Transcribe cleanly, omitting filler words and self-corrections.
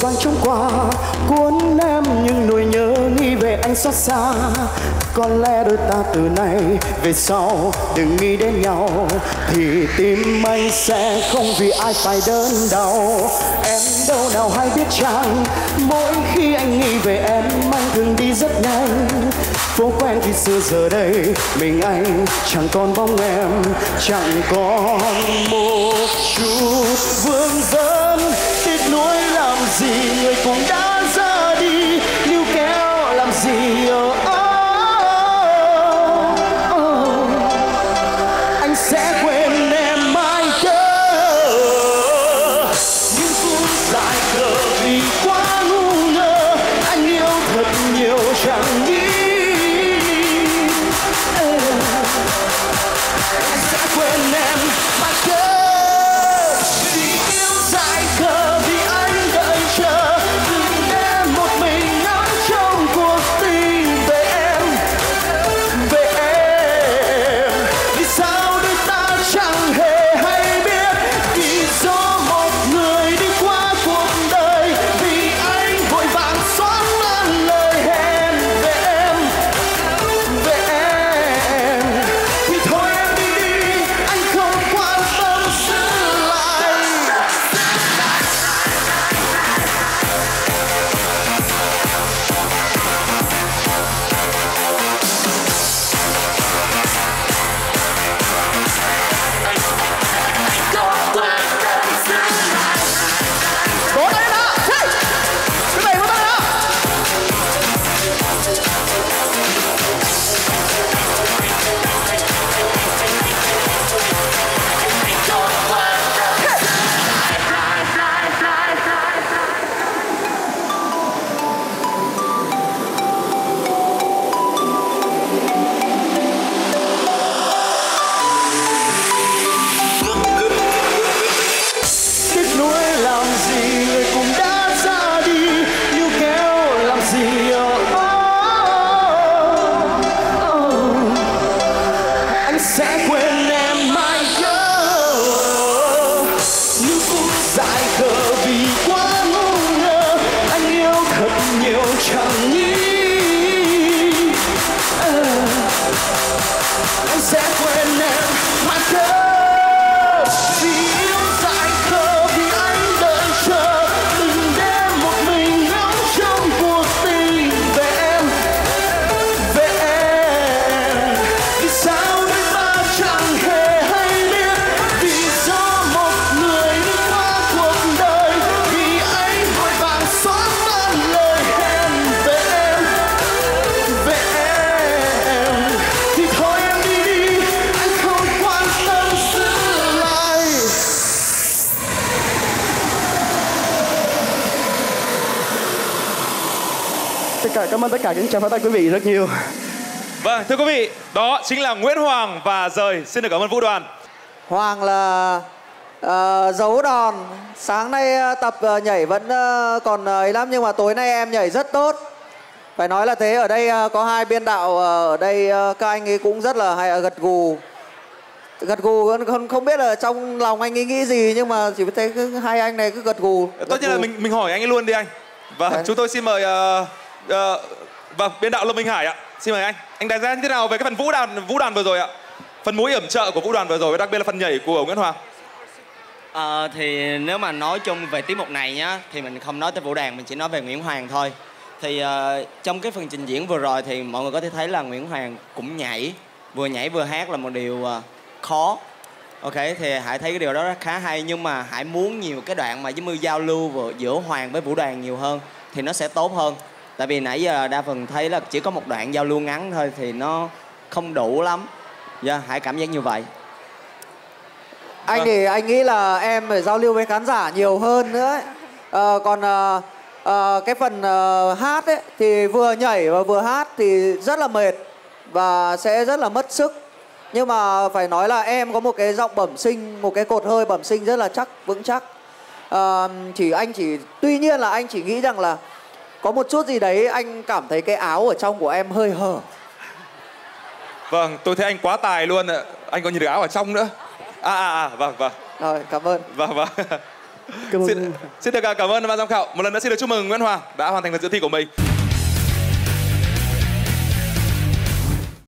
vàng trong qua cuốn em những nỗi nhớ nghĩ về anh xót xa. Có lẽ đôi ta từ nay về sau đừng nghĩ đến nhau, thì tim anh sẽ không vì ai phải đớn đau. Em đâu nào hay biết chăng, mỗi khi anh nghĩ về em anh thường đi rất nhanh. Phố quen khi xưa giờ đây mình anh chẳng còn bóng em, chẳng còn một chút vương vấn. Tiếc nuối làm gì người cũng đã ra đi, níu kéo làm gì anh sẽ quên em mãi cơ. Những phút dài khờ vì quá ngu ngơ, anh yêu thật nhiều chẳng nghĩ anh sẽ quên em mãi cơ. Vì yêu dài khờ vì anh đợi chờ, đừng để một mình ngắm trong cuộc tình về em, về em. Vì sao đôi ta chẳng hề hay biết, vì do một người đi qua cuộc đời, vì anh vội vàng xóa tan lời hẹn về em, về em. Thì thôi em đi, anh không quan tâm giữ lại. Vỗ tay nào! Hey! Cái này vỗ tay nào! Tiếc nuối làm gì người cũng đã ra đi, níu kéo làm gì anh sẽ quên em mãi cơ. Những phút dài khờ vì quá ngu ngơ, anh yêu thật nhiều chẳng nghĩ anh sẽ quên em mãi cơ. Vì yêu dài khờ vì anh đợi chờ, đừng để một mình ngắm trong cuộc tình về em, về em. Vì sao đôi ta chẳng hề hay biết, vì do một người đi qua cuộc đời, vì anh vội vàng xóa tan lời hẹn về em, về em. Thì thôi em đi, anh không quan tâm giữ lại. Cảm ơn tất cả những tràng pháo tay quý vị rất nhiều. Vâng, thưa quý vị, đó chính là Nguyễn Hoàng và Rời. Xin được cảm ơn Vũ Đoàn. Hoàng là giấu đòn. Sáng nay tập nhảy vẫn còn ấy lắm, nhưng mà tối nay em nhảy rất tốt. Phải nói là thế. Ở đây có hai biên đạo ở đây, các anh ấy cũng rất là hay gật gù. Gật gù không biết là trong lòng anh ấy nghĩ gì, nhưng mà chỉ thấy hai anh này cứ gật gù. Tất nhiên là mình hỏi anh ấy luôn đi anh. Và chúng tôi xin mời vâng, biên đạo Lâm Minh Hải ạ. Xin mời anh. Anh đánh giá như thế nào về cái phần Vũ Đoàn vừa rồi ạ? Phần múa yểm trợ của Vũ Đoàn vừa rồi, và đặc biệt là phần nhảy của Nguyễn Hoàng. Thì nếu mà nói chung về tiết mục này nhá, thì mình không nói tới Vũ Đoàn, mình chỉ nói về Nguyễn Hoàng thôi. Thì trong cái phần trình diễn vừa rồi thì mọi người có thể thấy là Nguyễn Hoàng cũng nhảy vừa hát là một điều khó. Ok, thì Hải thấy cái điều đó khá hay, nhưng mà Hải muốn nhiều cái đoạn mà giống như giao lưu giữa Hoàng với Vũ Đoàn nhiều hơn thì nó sẽ tốt hơn. Tại vì nãy giờ đa phần thấy là chỉ có một đoạn giao lưu ngắn thôi thì nó không đủ lắm. Hải cảm giác như vậy. Anh thì anh nghĩ là em phải giao lưu với khán giả nhiều hơn nữa ấy. Còn cái phần hát ấy thì vừa nhảy và vừa hát thì rất là mệt và sẽ rất là mất sức. Nhưng mà phải nói là em có một cái giọng bẩm sinh, một cái cột hơi bẩm sinh rất là chắc, vững chắc. Tuy nhiên là anh chỉ nghĩ rằng là có một chút gì đấy anh cảm thấy cái áo ở trong của em hơi hở. Vâng, tôi thấy anh quá tài luôn ạ. Anh còn nhìn được áo ở trong nữa. Vâng. Rồi, cảm ơn. Vâng. Cảm ơn. Xin được cảm ơn ban giám khảo. Một lần nữa xin được chúc mừng Nguyễn Hoàng đã hoàn thành phần dự thi của mình.